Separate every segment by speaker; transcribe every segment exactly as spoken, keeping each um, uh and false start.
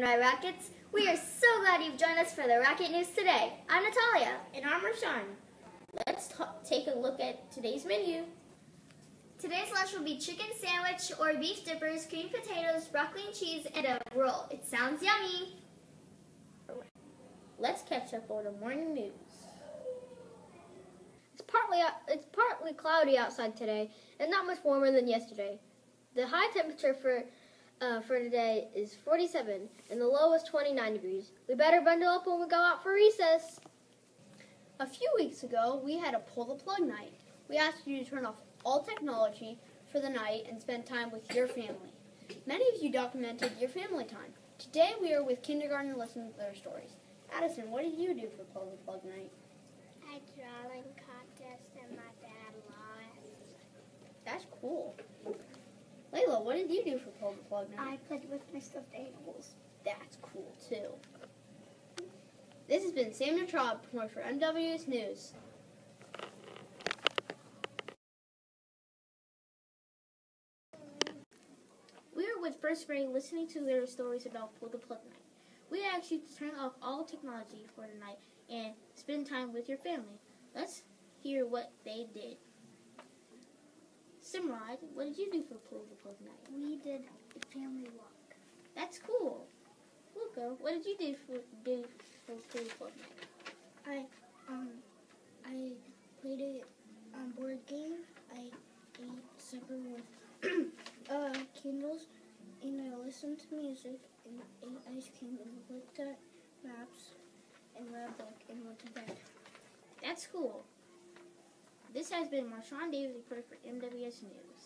Speaker 1: my Rockets. We are so glad you've joined us for the Rocket News today. I'm Natalia.
Speaker 2: And I'm Rashawn. Let's t- take a look at today's menu.
Speaker 1: Today's lunch will be chicken sandwich or beef dippers, creamed potatoes, broccoli and cheese, and a roll. It sounds yummy.
Speaker 2: Let's catch up on the morning news.
Speaker 3: It's partly it's partly cloudy outside today, and not much warmer than yesterday. The high temperature for uh, for today is forty-seven, and the low is twenty-nine degrees. We better bundle up when we go out for recess.
Speaker 4: A few weeks ago, we had a pull the plug night. We asked you to turn off all technology for the night and spend time with your family. Many of you documented your family time. Today, we are with kindergarten listening to their stories. Addison, what did you do for pull the plug night?
Speaker 5: I drawing contest and my dad lost.
Speaker 4: That's cool. Layla, what did you do for pull the plug night?
Speaker 5: I played with my stuffed animals.
Speaker 4: That's cool too. This has been Sam Neutraub for M W S News.
Speaker 2: We are with first grade listening to their stories about Pull the Plug Night. We ask you to turn off all technology for the night and spend time with your family. Let's hear what they did. Simrod, what did you do for Pull the Plug Night?
Speaker 5: We did a family walk.
Speaker 2: That's cool. Luca, what did you do for do for Pull the Plug Night?
Speaker 5: I um I played a um, board game. I ate supper with uh, candles, and I listened to music and ate ice cream and looked at maps and read a book and went to bed.
Speaker 2: That's cool. This has been Marshawn Davis reporting for M W S News.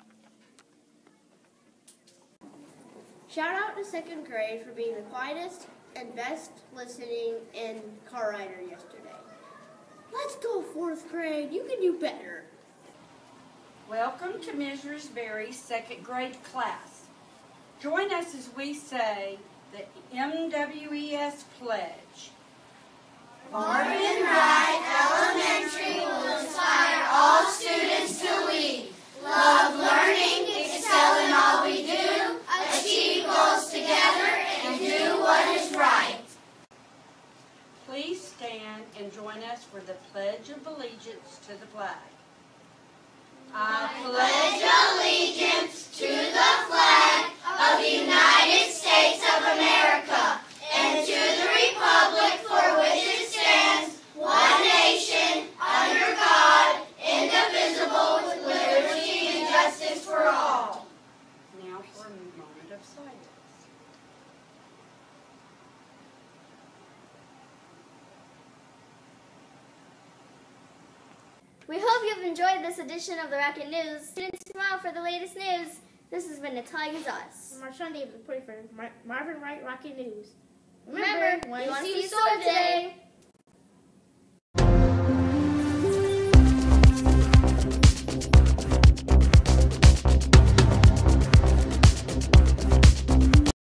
Speaker 4: Shout out to second grade for being the quietest and best listening and car rider yesterday. Let's go fourth grade. You can do better.
Speaker 6: Welcome to Missouri Berry's second grade class. Join us as we say the M W E S Pledge.
Speaker 7: Marvin Wright Elementary will inspire all students to lead, love learning, excel in all we do, achieve goals together, and do what is right.
Speaker 6: Please stand and join us for the Pledge of Allegiance to the flag. I
Speaker 7: pledge allegiance to the flag of the United States of America and to the republic for which it stands, one nation, under God, indivisible, with liberty and justice for all.
Speaker 6: Now for a moment of silence.
Speaker 1: We hope you've enjoyed this edition of the Rocket News. Tune in tomorrow for the latest news. This has been Natalia Gonzalez.
Speaker 2: Marshawn Davis reporting for Mar- Marvin Wright Rocket News.
Speaker 1: Remember, you want to see a sword today.